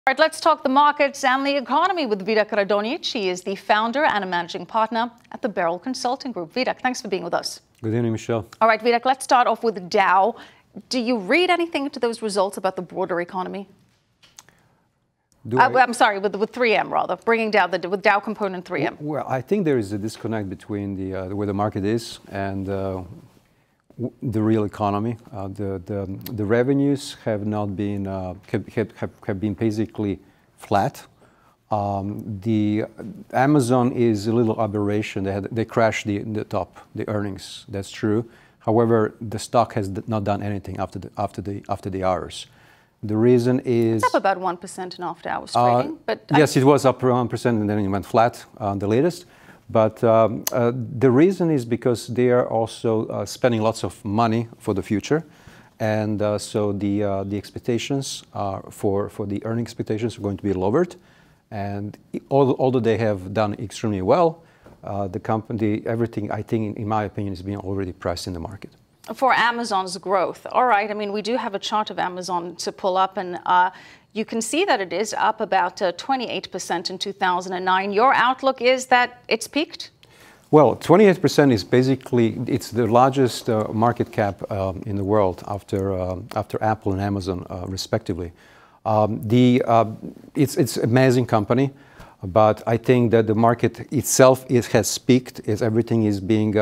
All right, let's talk the markets and the economy with Vidak Radonjic. He is the founder and a managing partner at the Beryl Consulting Group. Vidak, thanks for being with us. Good evening, Michelle. All right, Vidak, let's start off with Dow. Do you read anything into those results about the broader economy? I'm sorry, with 3M rather, bringing down with Dow component 3M. Well, I think there is a disconnect between where the market is and the real economy. The revenues have not been have been basically flat. The Amazon is a little aberration. They crashed the earnings. That's true. However, the stock has not done anything after the hours. The reason is it's up about 1% in after hours trading. But yes, it was up around 1% and then it went flat on the latest. But the reason is because they are also spending lots of money for the future, and so the expectations for the earning expectations are going to be lowered. And although they have done extremely well, the company, everything I think, in my opinion, is being already priced in the market. For Amazon's growth, all right. I mean, we do have a chart of Amazon to pull up, and you can see that it is up about 28% in 2009. Your outlook is that it's peaked? Well, 28% is basically, it's the largest market cap in the world after Apple and Amazon, respectively. It's an amazing company, but I think that the market itself has peaked, as everything is being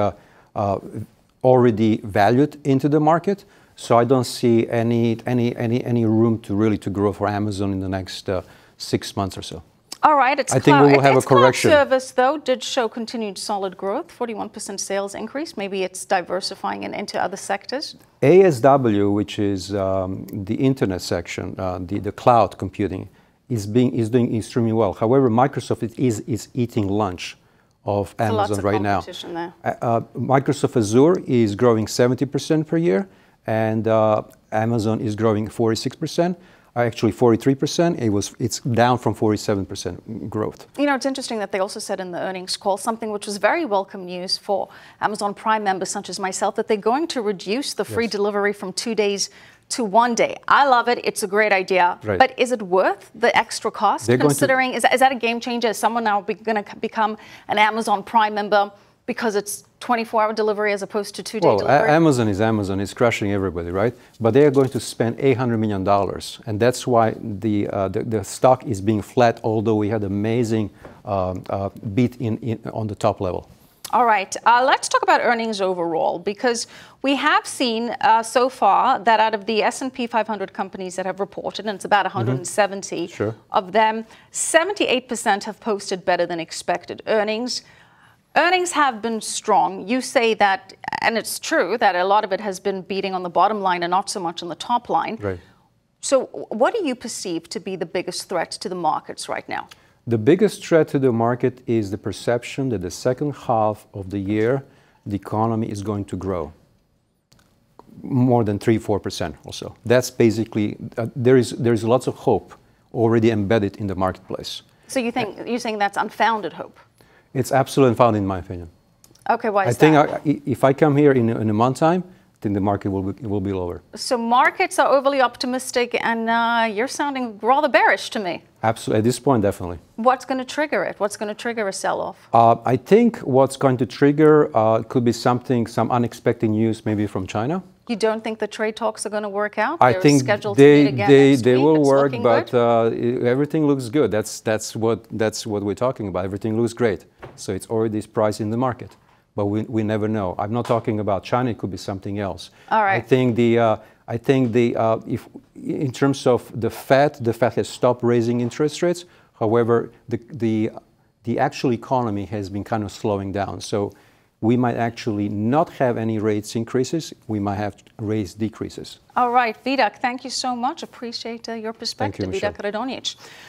already valued into the market. So I don't see any room to grow for Amazon in the next 6 months or so. All right, I think we will have a correction. Cloud service, though, did show continued solid growth, 41% sales increase. Maybe it's diversifying into other sectors. ASW, which is the internet section, the cloud computing, is doing extremely well. However, Microsoft is eating lunch of Amazon right now. Microsoft Azure is growing 70% per year, and Amazon is growing 46%. Actually 43%. It's down from 47% growth. You know, it's interesting that they also said in the earnings call something which was very welcome news for Amazon Prime members such as myself, that they're going to reduce the free delivery from 2 days to 1 day. I love it. It's a great idea. Right. But is it worth the extra cost? Considering, is that a game changer? Is someone now going to become an Amazon Prime member because it's 24-hour delivery as opposed to 2-day delivery? Well, Amazon is Amazon. It's crushing everybody, right? But they are going to spend $800 million. And that's why the stock is being flat, although we had amazing beat on the top level. All right, let's talk about earnings overall, because we have seen so far that out of the S&P 500 companies that have reported, and it's about 170 of them, 78% have posted better than expected earnings. Earnings have been strong. You say that, and it's true, that a lot of it has been beating on the bottom line and not so much on the top line. Right. So what do you perceive to be the biggest threat to the markets right now? The biggest threat to the market is the perception that the second half of the year, the economy is going to grow more than 3–4% or so. That's basically, there's lots of hope already embedded in the marketplace. So you're saying that's unfounded hope? It's absolutely unfounded, in my opinion. Okay, why is that? I think if I come here in a month time, then the market will be lower. So markets are overly optimistic, and you're sounding rather bearish to me. Absolutely, at this point, definitely. What's going to trigger it? What's going to trigger a sell-off? I think what's going to trigger could be some unexpected news, maybe from China. You don't think the trade talks are going to work out? I think they will work, but everything looks good. That's what we're talking about. Everything looks great, so it's already priced in the market. But we never know. I'm not talking about China. It could be something else. All right. I think if in terms of the Fed has stopped raising interest rates. However, the actual economy has been kind of slowing down. So we might actually not have any rates increases. We might have rates decreases. All right, Vidak, thank you so much. Appreciate your perspective. Thank you, Vidak Radonjic.